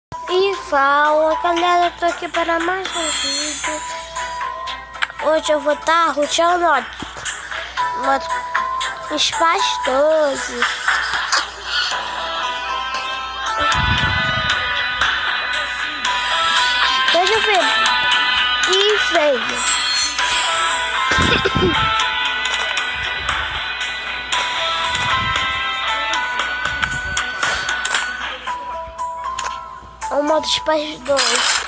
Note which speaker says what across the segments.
Speaker 1: E fala galera, eu tô aqui para mais um vídeo. Hoje eu vou estar ruxando uns pastores. Deixa eu ver. E veio. O modo pastores.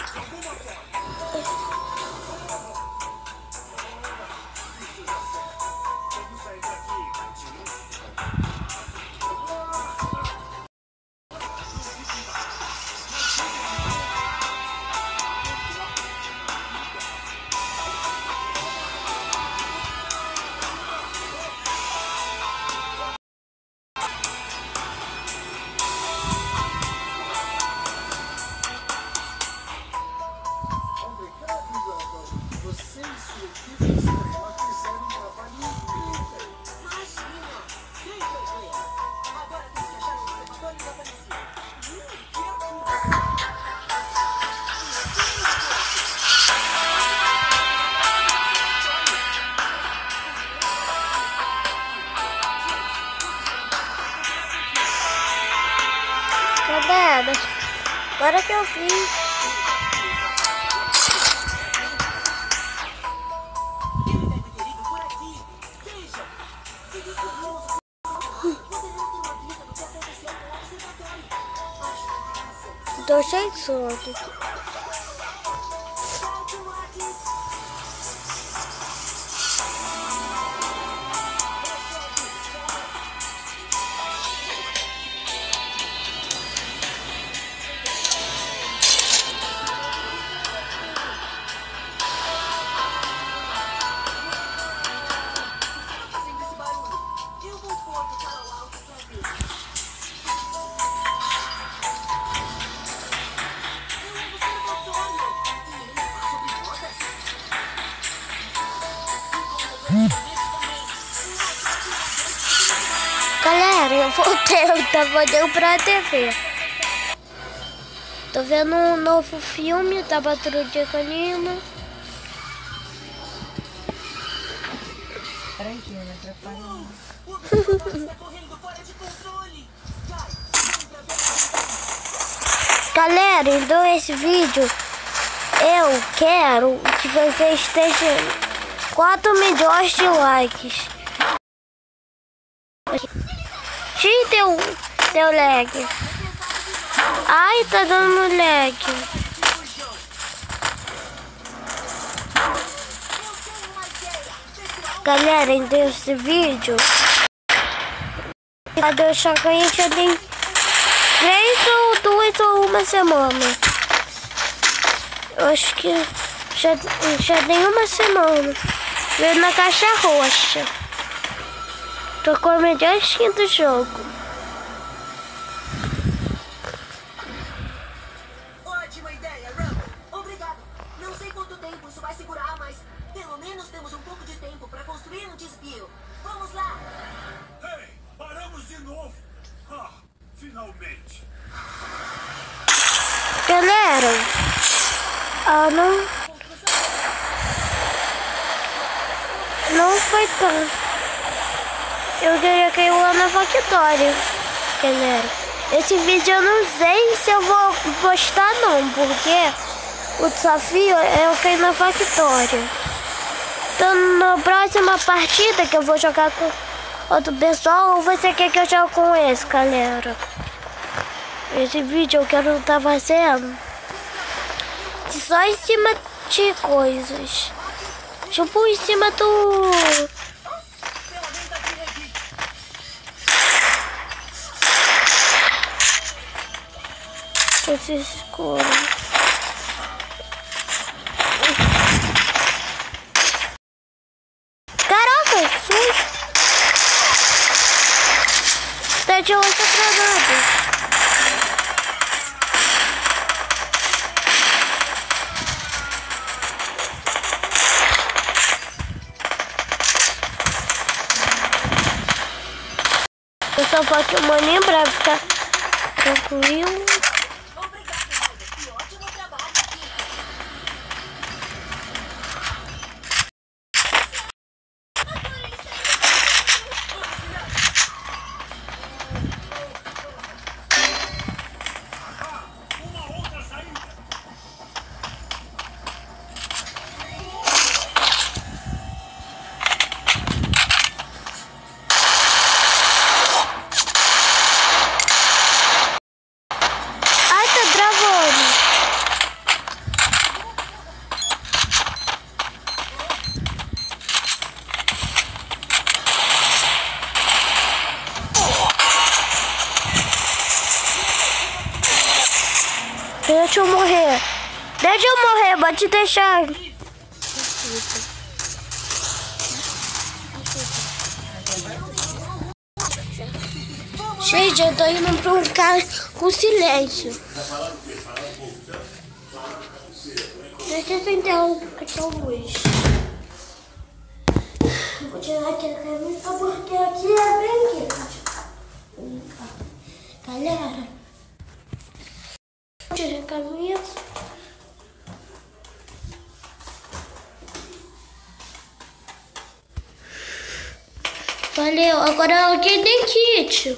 Speaker 1: Galera, agora que eu vi. Tô cheio de sono. Galera, eu voltei, eu tava olhando pra TV. Tô vendo um novo filme da Patrulha Canina.
Speaker 2: Peraí, que não atrapalha.
Speaker 1: Galera, então esse vídeo eu quero que vocês estejam 4 milhões de likes. Sim, deu lag. Ai, tá dando lag. Galera, então esse vídeo vai deixar que a gente já tem 3 ou 2 ou uma semana. Eu acho que já tem uma semana. Veio na caixa roxa. Tô com a melhor skin do jogo.
Speaker 3: Ótima ideia, Rumble. Obrigado. Não sei quanto tempo isso vai segurar, mas pelo menos temos um pouco de tempo para construir um desvio. Vamos lá.
Speaker 4: Ei, paramos de novo. Ah, finalmente.
Speaker 1: Galera, não foi tanto. Eu queria cair lá na Factória, galera. Esse vídeo eu não sei se eu vou postar não, porque o desafio é eu cair na Factória. Então na próxima partida que eu vou jogar com outro pessoal, ou você quer que eu jogue com esse, galera? Esse vídeo eu quero estar fazendo só em cima de coisas. Tipo em cima do... esse escuro. Caraca, susto! Tá de outra granada. Eu só vou aqui uma maninha pra ficar tranquilo. Deixa eu morrer. Deixa eu morrer, pode deixar. Gente, eu tô indo pra um cara com silêncio. Deixa eu acender a luz. Vou tirar aqui a camisa porque aqui é bem quente. Galera, vou tirar a camisa. Valeu, agora alguém tem kit.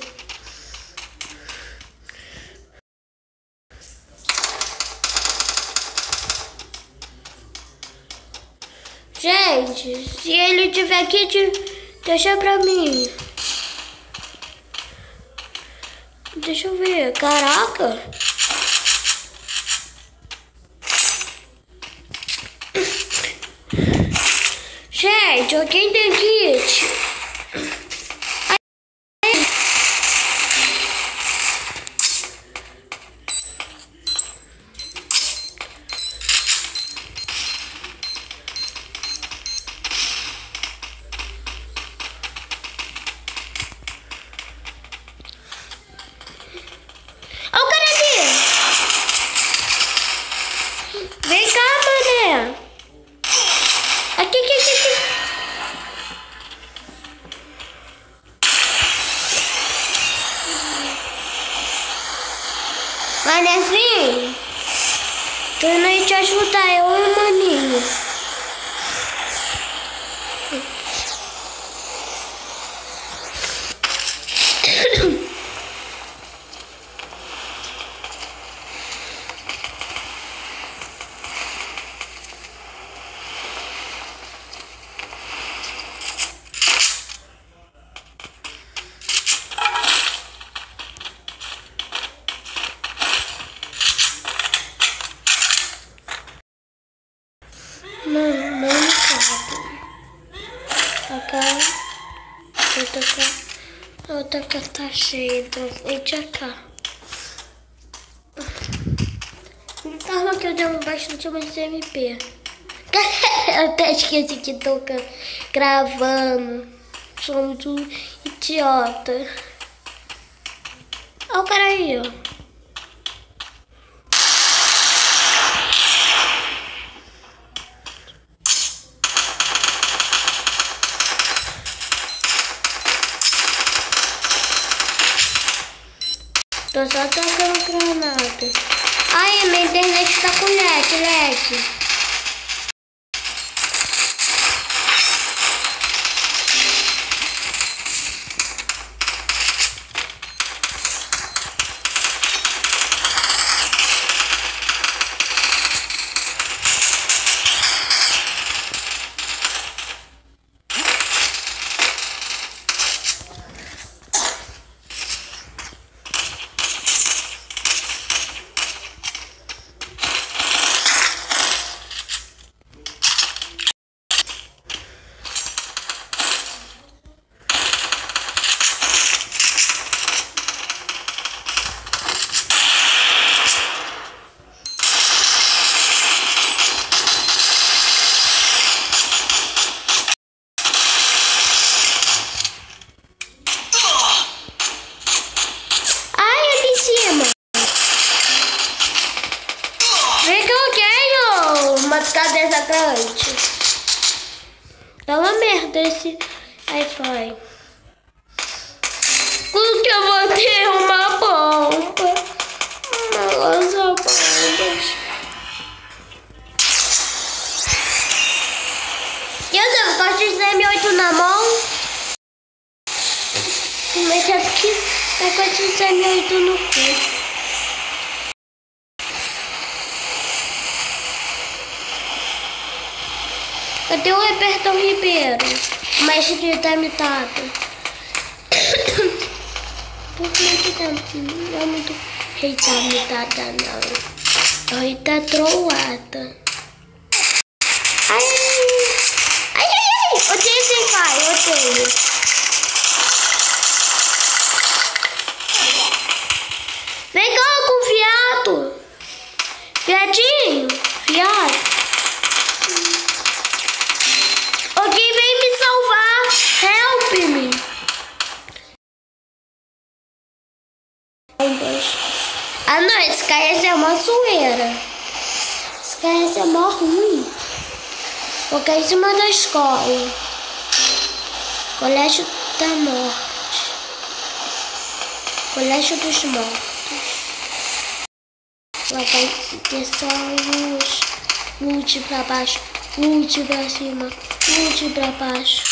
Speaker 1: Gente, se ele tiver kit, deixa pra mim. Deixa eu ver. Caraca. Gente, alguém tem kit? Vem cá, mané. Aqui. Manezinho, tô indo aí te ajudar, eu e o maninho. Não cabe. Outra cá tá cheia, então entra cá. Fala que eu dei bastante mais MP. Eu até esqueci que tô gravando. Sou muito idiota. Olha o cara aí, ó. Tô só tacando granada. Ai, minha internet tá com leque. Cabeça grande. Dá uma merda esse Wi-Fi. Porque eu vou ter uma bomba. Uma lança-bombas. Eu devo gosto de M8 na mão. Mas aqui tá com esse M8 no cu. Cadê o Everton Ribeiro? O mestre da mitada. Por muito tempo. Não é muito rei da mitada, não. É o rei da trollada. Ai! Odeio esse pai, odeio. Vem cá, confiado. Viadinho, viado. Alguém vem me salvar. Help me. Ah não, esse cara ia ser uma zoeira. Esse cara ia ser mó ruim. Vou cair em cima da escola. Colégio da Morte. Colégio dos Mortos. Lá vai ter só luz. Lute pra baixo. Lute pra cima. Lute pra baixo.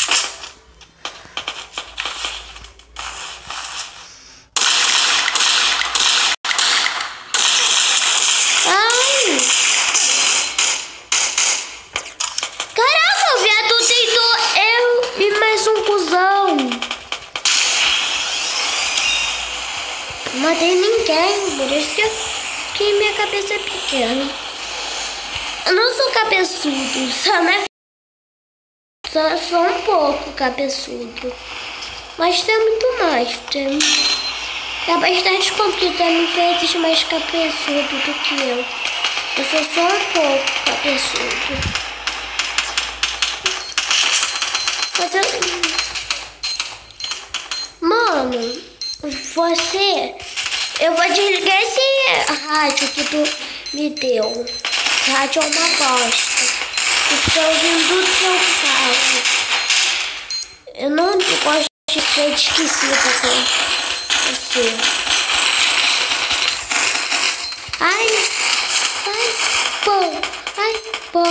Speaker 1: Caraca, o viado tentou eu e mais um cuzão. Não matei ninguém, por isso que minha cabeça é pequena. Eu não sou cabeçudo, só um pouco cabeçudo. Mas tem muito mais, tem bastante computador vezes mais cabeçudo do que eu. Eu sou só um pouco cabeçudo. Mano, eu vou desligar esse rádio que tu me deu. Esse rádio é uma bosta. Tu fica ouvindo tudo que eu falo. Eu não gosto de ser esquecida com você. Ai, pô.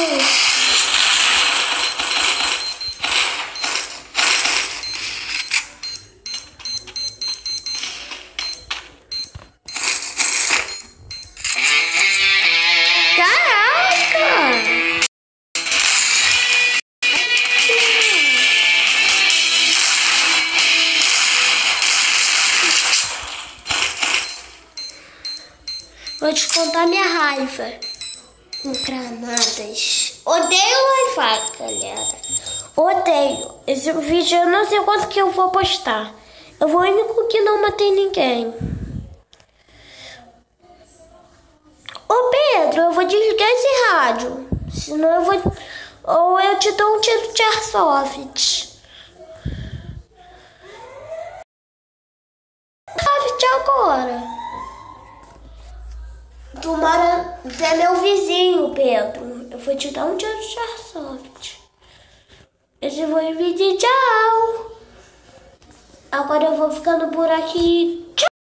Speaker 1: Vou te contar minha raiva com granadas. Odeio Wi-Fi, galera. Odeio. Esse vídeo eu não sei quanto que eu vou postar. Eu vou o único que não matei ninguém. Ô Pedro, eu vou desligar esse rádio. Senão eu vou... Ou eu te dou um tiro de airsoft. Airsoft agora. Tomara até meu vizinho, Pedro. Eu vou te dar um tiro de airsoft. Esse foi o vídeo. Tchau. Agora eu vou ficando por aqui. Tchau.